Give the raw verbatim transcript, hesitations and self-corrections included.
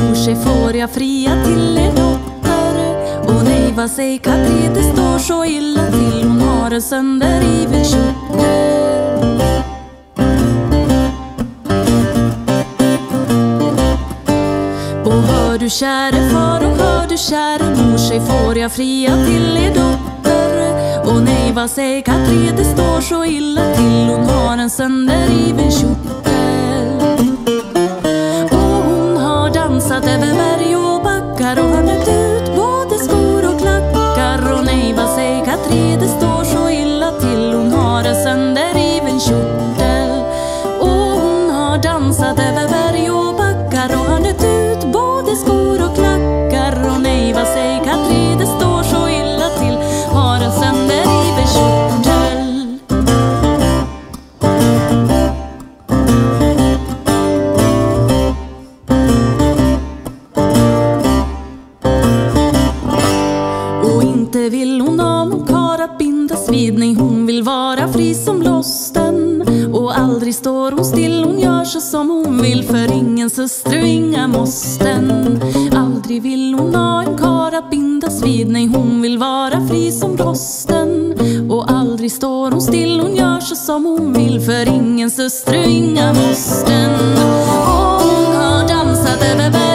mor sig får jag fria till er dotter. Och nej, vad säger Katrin, det står så illa till. Hon har en sönderriven kjortel. Och hör du käre far och hör du käre mor, sig får jag fria till er dotter. Och nej, vad säger Katrin, det står så illa till. Hon har en sönderriven kjortel. Och hon har dansat över berg och backar och har nöpt ut både skor och klackar. Och nej, vad säger Katrin, det står så illa till. Hon har en sönderriven kjortel. Och hon har dansat över berg och backar och har nöpt ut både skor och klackar. Och nej, vad säger Katrin, det står så illa till. Har en sönderriven kjortel. Och inte vill hon av någon karl att bindas vid. Nej, hon vill vara fri som blåsten. Och aldrig står hon still, hon gör så som hon vill. För ingen syster, inga måsten. Aldrig vill hon ha en karl att bindas vid. Nej, hon vill vara fri som blåsten. Och aldrig står hon still, hon gör så som hon vill. För ingen syster, inga måsten. Och hon har dansat över